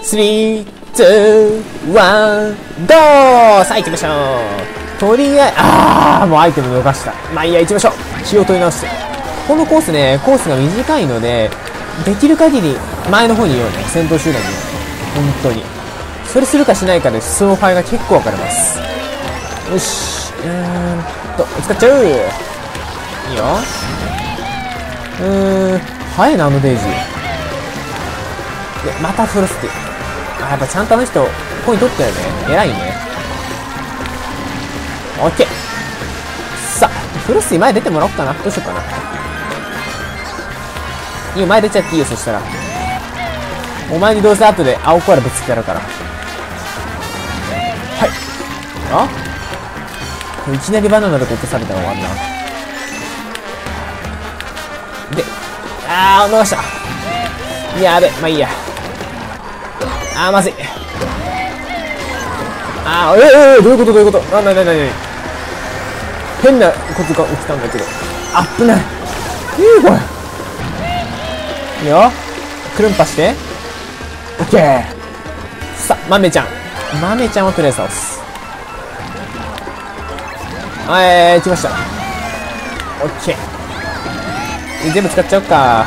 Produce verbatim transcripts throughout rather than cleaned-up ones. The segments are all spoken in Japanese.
スリー、ツー、ワン、ゴー。さあ行きましょう。とりあえず、あー、もうアイテム逃した。まあいいや、行きましょう。気を取り直して。このコースね、コースが短いので、できる限り前の方にいようね。先頭集団に。本当に。それするかしないかで、勝敗が結構分かれます。よし。うーんと、使っちゃう。いいよ。うーん、早いな、あのデイジー。で、またフロスティ。あ、やっぱちゃんとあの人、コイン取ったよね。偉いね。オッケー。さあ、フロスティ前出てもらおうかな。どうしようかな。いいよ、前出ちゃっていいよ、そしたら。お前にどうせ後で青コアラぶつけてやるから。はい。あいきなりバナナで落とされたら終わんな。で、あー、逃した。やべ、まあいいや。あー、まずい。あー、えー、えー、どういうことどういうことな、な、な、な、な、変なことが起きたんだけど。あっぶない。いいこれ。いいよ。クルンパして。オッケー。さあ、マメちゃん。マメちゃんをとりあえず倒す。はい、えー、来ました。オッケー。全部使っちゃおうか。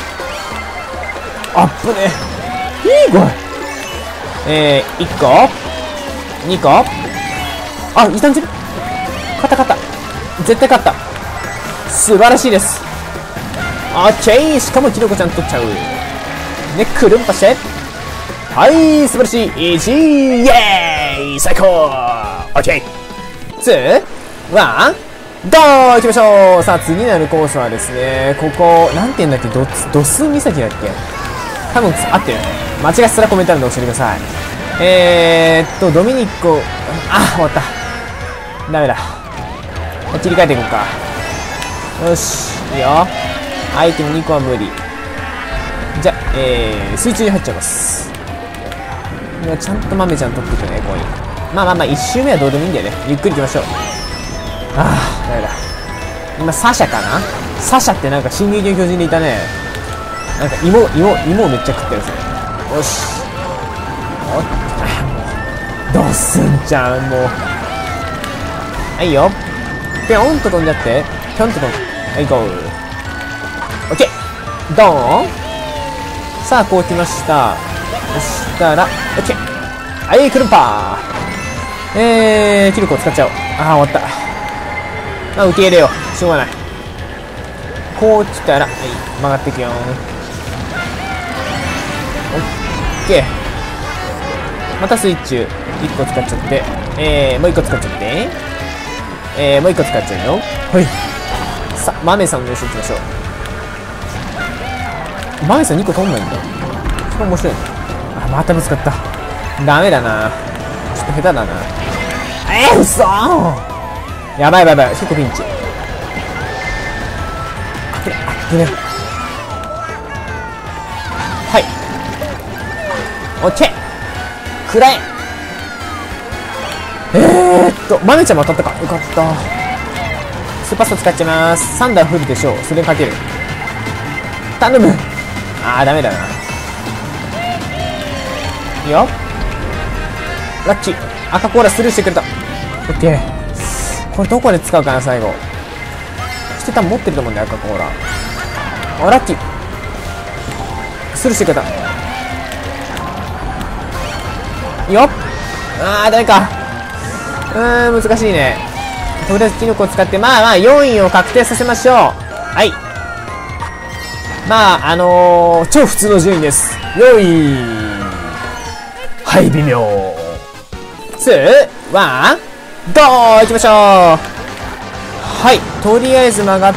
あっぶね。いいこれ。えー、いっこにこあ、いたんじゃね勝った勝った。絶対勝った。素晴らしいです。オッケー。しかもキノコちゃん取っちゃう。ね、クルンパして。はい、素晴らしい。いち、イエーイ最高。オッケー。ツー、ワン、ゴー。行きましょう。さあ、次になるコースはですね、ここ、なんて言うんだっけ、ドドス岬だっけ多分、合ってるよね。間違ってたらコメント欄で教えてください。えーっと、ドミニコ、あ、終わった。ダメだ。切り替えていこうか。よし、いいよ。アイテムにこは無理。じゃ、えー、水中に入っちゃいます。ちゃんと豆ちゃん取っていくね、コイン。まあまあまあ、いち周目はどうでもいいんだよね。ゆっくり行きましょう。ああ、ダメだ。今、サシャかなサシャってなんか、進撃の巨人でいたね。なんか、芋、芋、芋をめっちゃ食ってるんですよ。よし。おっ、もう、ドスンちゃん、もう。はい、いいよ。ぴょんと飛んじゃって。ぴょんと飛ん。はい、ゴー。オッケー。ドーン。さあ、こう来ました。そしたら、オッケー。はい、クルンパー。えー、キルコを使っちゃおう。あー、終わった。まあ、受け入れよう。しょうがない。こう来たら、はい、曲がっていくよー。オッケー。またスイッチいっこ使っちゃって、えー、もういっこ使っちゃって、えー、もういっこ使っちゃうよ。はい。さあ、マメさんの様子いきましょう。マメさんにこ取んないんだ。それ面白いね。あ、またぶつかった。ダメだな。ちょっと下手だな。えー、うそーやばいやばいやばい。結構ピンチ。あぶね、あぶね。はい。オッケー。くらえ。えーっと、マメちゃんも当たったか。よかった。スーパースト使っちゃいます。サンダー降るでしょう。それにかける。頼む。あー、ダメだな。いいよ。ラッキー。赤コーラスルーしてくれた。オッケー。これどこで使うかな、最後。そして多分持ってると思うんだよ、赤コーラ。あ、ラッキー。スルーしてくれた。いいよ。あー、ダメか。うーん、難しいね。とりあえずキノコを使って、まあまあ、よんいを確定させましょう。はい。まあ、あのー、超普通の順位です。よい。はい、微妙。ツー、ワン、ゴー。行きましょう。はい。とりあえず曲がって、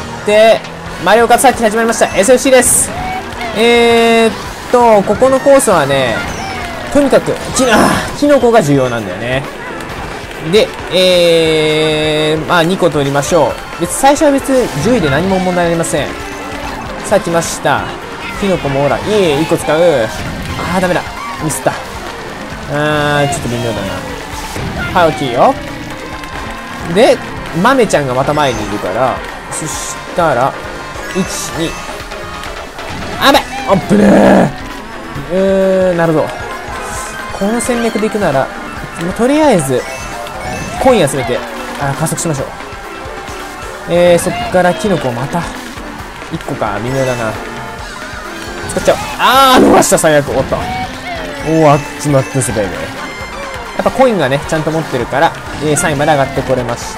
マリオカートサーチ始まりました。エスエフシー です。えーっと、ここのコースはね、とにかく、きな、キノコが重要なんだよね。で、えー、まあにこ取りましょう。別、最初は別、じゅういで何も問題ありません。さあ来ました。キノコもほら、いい、いっこ使う。あー、ダメだ。ミスった。あー、ちょっと微妙だな。はい、大きいよ。で、マメちゃんがまた前にいるから、そしたら、いち、に。あべあっぶねー。うーん、なるほど。 この戦略でいくなら、とりあえず、コイン集めて、あ、加速しましょう。えー、そっからキノコをまた、いっこか、微妙だな。使っちゃおう。あー、逃した、最悪。おっと。おー、あっちまったすべね。やっぱコインがね、ちゃんと持ってるから、えー、さんいまで上がってこれました。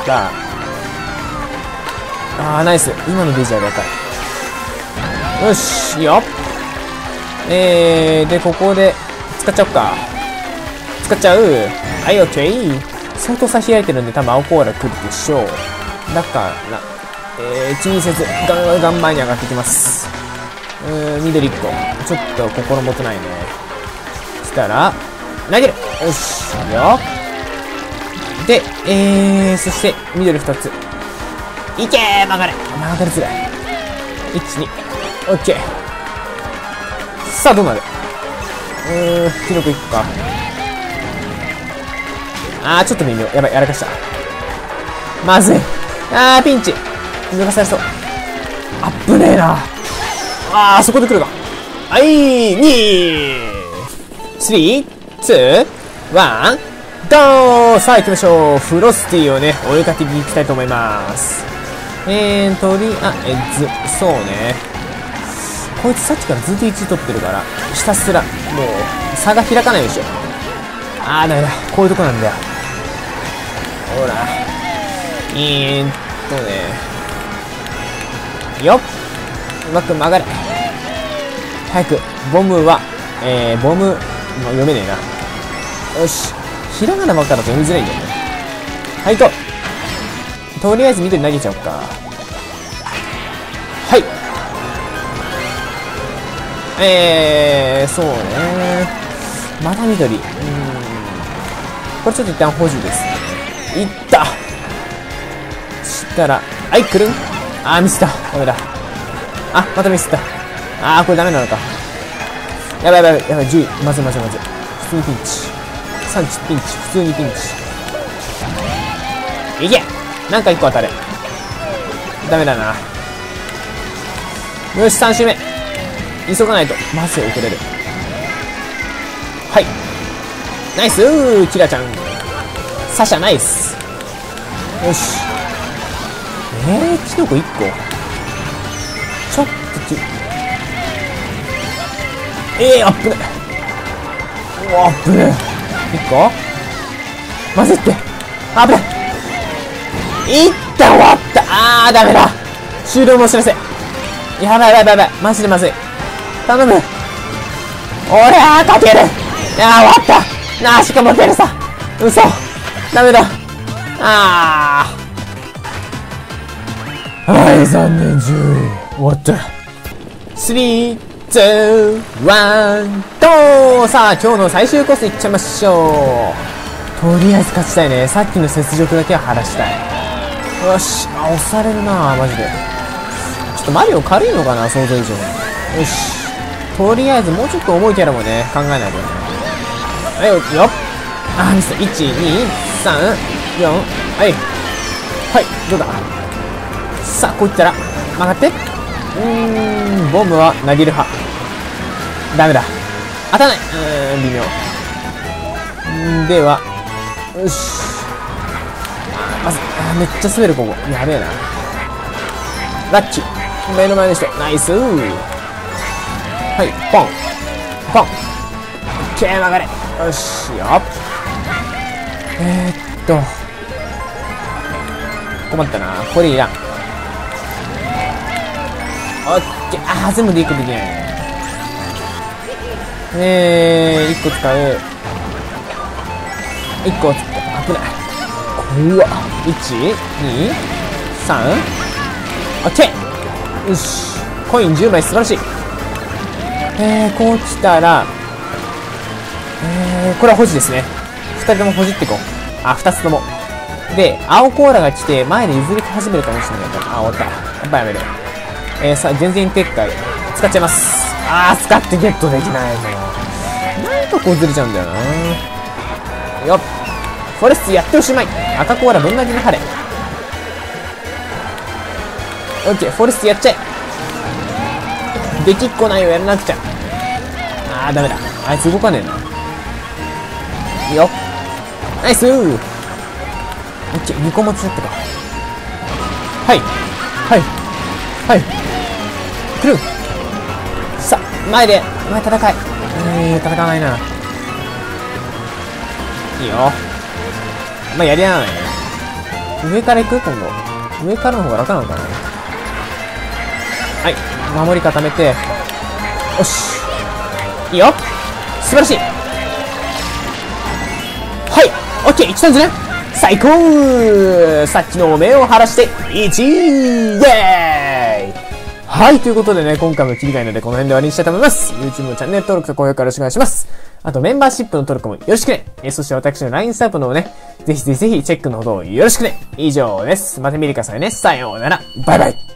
あー、ナイス。今のデジャーが高い。よし、いいよ。えー、で、ここで、使っちゃおうか。使っちゃう。はい、オッケー。相当差開いてるんで、多分青コーラ来るでしょう。だから、えー、気にせず、ガンガン前に上がってきます。うーん、緑いっこ。ちょっと心もとないね。したら、投げる。よし、いいよ。で、えー、そして、緑ふたつ。いけー、曲がれ。曲がりづらい。いち、に。オッケー。さあ、どうなる？うーん、キノコいっこか。あー、ちょっと微妙。やばい、やらかした。まずい。あー、ピンチ。抜かされそう。あっぶねえな。あー、そこで来るか。はい、にー、さん、に、いち、ゴー。さあ、行きましょう。フロスティをね、追いかけていきたいと思います。えー、とりあえず、そうね。こいつさっきからずっといちい取ってるから、ひたすら、もう、差が開かないでしょ。あー、ダメだ。こういうとこなんだよ。ほら。えーっとね。よっ。うまく曲がれ。早く、ボムは、えー、ボム、読めねえな。よし。ひらがなばっかだと読みづらいんだよね。はい、行こう。とりあえず緑投げちゃおうか。はい。えー、そうね。まだ緑。うーん。これちょっと一旦補充です。いったしたら、はい、くるん。あー、ミスった。ダメだ。あ、またミスった。あー、これダメなのか。やばいやばいやばい、じゅうい。まずいまずいまずい。普通にピンチ。さんちピンチ。普通にピンチ。いけ！なんかいっこ当たれ。ダメだな。よし、さん周目。急がないと。まず遅れる。はい。ナイスーキラちゃん。サシャナイス。よし。えー、キノコいっこちょっとき、えー、アップね。うわ、アップね。いっこまずいって。あぶね。いった終わった。あー、ダメだ。終了のお知らせ。やばいやばいやばいやばい。マジでまずい。頼む。おりゃー、勝てる。いやー、終わった。なあ、しかも出るさ。嘘。ダメだ。あー。はい、残念、じゅうい。終わった。スリー、ツー、ワン、ドー。さあ、今日の最終コースいっちゃいましょう。とりあえず勝ちたいね。さっきの雪辱だけは晴らしたい。よし。あ、押されるなマジで。ちょっとマリオ軽いのかな想像以上に。よし。とりあえずもうちょっと重いキャラもね、考えないとね。はい、よっ。あ、ミス。いち、に、さん、よん。はい。はい、どうだ。さあ、こういったら、曲がって。うーん、ボムは投げる派。ダメだ。当たらない。うーん、微妙。んでは、よし。あ、まず、あ、めっちゃ滑る、ここ。やべえな。ラッキー。目の前の人。ナイスー。はい、ポン。ポン。オッケー、曲がれ。よし、よっ。えー、っと。困ったな。これいらん。オッケー。あー、全部でいっこできない。えー、いっこ使う。いっこ使う。危ない。うわ。いち、に、さん。オッケー。よし。コインじゅうまい、素晴らしい。えー、こう来たら、えー、これは保持ですね。ふたりとも保持っていこう。あ、ふたつとも。で、青コーラが来て、前で譲り始めるかもしれないから。あ、終わった。やっぱやめる。えー、さ、全然撤回。使っちゃいます。あー、使ってゲットできないの。なんかこうずれちゃうんだよな。よっ。フォレストやっておしまい。赤コーラぶん投げの晴れ。オッケー、フォレストやっちゃえ。できっこないをやらなくちゃ。あー、ダメだ。あいつ動かねえな。 いいよ。ナイスー。オッケー、にこ持ちだったか。はい。はい。はい。来る。さあ、前で、前戦い。えー、戦わないな。いいよ。まあ、やりやらないね。上から行く今度。上からの方が楽なのかな。はい。守り固めて。よし。いいよ。素晴らしい。はい。オッケー。いちたんずね。最高。さっきの目を晴らして、いちイェーイ。はい。ということでね、今回も切り替えなのでこの辺で終わりにしたいと思います。YouTube のチャンネル登録と高評価よろしくお願いします。あとメンバーシップの登録もよろしくね。えそして私の ライン スタンプの方ね、ぜひぜひぜひチェックのほどよろしくね。以上です。また見てくださいね。さようなら。バイバイ。